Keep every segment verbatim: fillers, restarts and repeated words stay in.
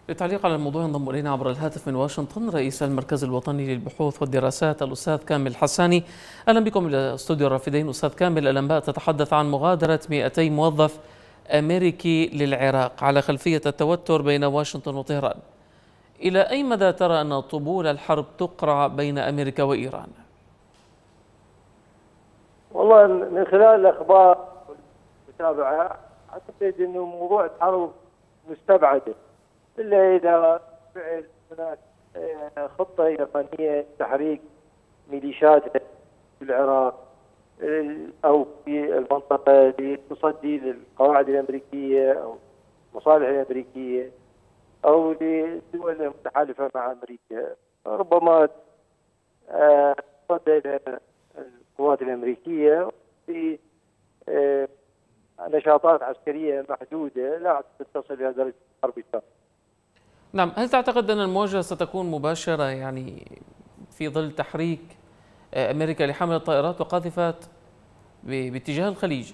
للتعليق على الموضوع ينضم إلينا عبر الهاتف من واشنطن رئيس المركز الوطني للبحوث والدراسات الأستاذ كامل حساني. أهلا بكم إلى استوديو الرافدين. أستاذ كامل، الأنباء تتحدث عن مغادرة مئتي موظف أمريكي للعراق على خلفية التوتر بين واشنطن وطهران. إلى أي مدى ترى أن طبول الحرب تقرع بين أمريكا وإيران؟ والله من خلال الأخبار والمتابعة أعتقد أنه موضوع الحرب مستبعدة، إلا إذا فعل هناك خطة إيرانية لتحريك ميليشيات في العراق أو في المنطقة لتصدي للقواعد الأمريكية أو المصالح الأمريكية أو للدول المتحالفة مع أمريكا. ربما تصدى إلى القوات الأمريكية في نشاطات عسكرية محدودة لا تصل إلى درجة حرب الشرق. نعم، هل تعتقد أن المواجهة ستكون مباشرة يعني في ظل تحريك أمريكا لحمل الطائرات وقاذفات باتجاه الخليج؟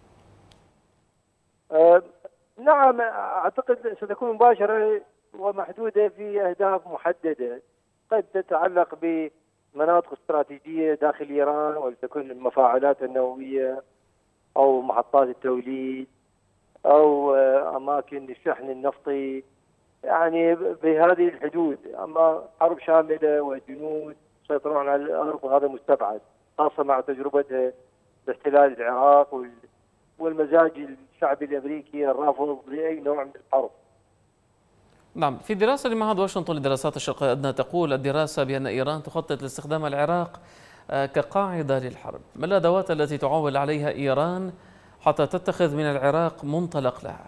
أه نعم، أعتقد ستكون مباشرة ومحدودة في أهداف محددة قد تتعلق بمناطق استراتيجية داخل إيران، ولتكن المفاعلات النووية أو محطات التوليد أو أماكن الشحن النفطي، يعني بهذه الحدود. أما حرب شاملة وجنود يسيطرون على الأرض هذا مستبعد، خاصة مع تجربتها باحتلال العراق والمزاج الشعبي الأمريكي الرافض لأي نوع من الحرب. نعم، في دراسة لمعهد واشنطن للدراسات الشرق الأدنى تقول الدراسة بأن إيران تخطط لاستخدام العراق كقاعدة للحرب. ما الأدوات التي تعول عليها إيران حتى تتخذ من العراق منطلق لها؟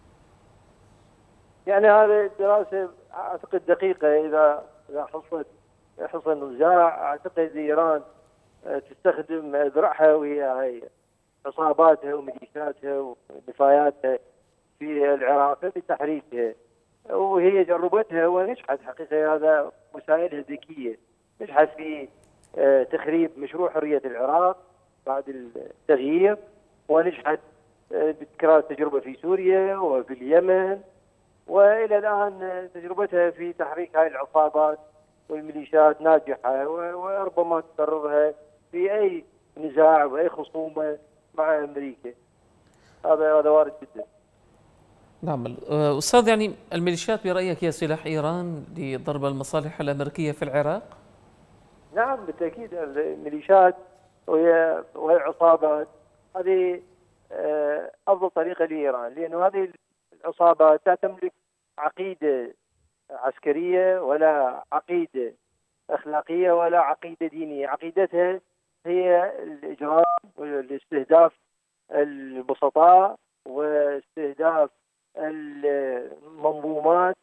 يعني هذه الدراسة أعتقد دقيقة. إذا إذا حصلت حصل النزاع، أعتقد إيران تستخدم ذرعها وهي هي عصاباتها وميليشياتها ونفاياتها في العراق لتحريكها، وهي جربتها ونجحت حقيقة. هذا وسائلها ذكية، نجحت في تخريب مشروع حرية العراق بعد التغيير، ونجحت بتكرار التجربة في سوريا وفي اليمن، والى الان تجربتها في تحريك هذه العصابات والميليشيات ناجحه، وربما تكررها في اي نزاع واي خصومه مع امريكا. هذا هذا وارد جدا. نعم استاذ، يعني الميليشيات برايك هي سلاح ايران لضرب المصالح الامريكيه في العراق؟ نعم بالتاكيد، الميليشيات وهي وهي عصابات هذه افضل طريقه لايران، لانه هذه العصابات لا تملك عقيدة عسكرية ولا عقيدة أخلاقية ولا عقيدة دينية. عقيدتها هي الإجرام والاستهداف البسطاء واستهداف المنظومات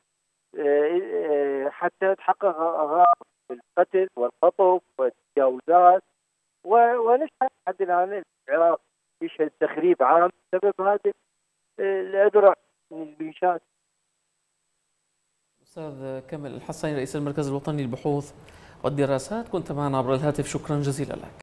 حتى تحقق أغراض القتل والخطف والتجاوزات. ونشهد حتى الآن العراق يشهد تخريب عام بسبب هذه الأذرع من الميليشيات. أستاذ كامل الحساني رئيس المركز الوطني للبحوث والدراسات، كنت معنا عبر الهاتف، شكرا جزيلا لك.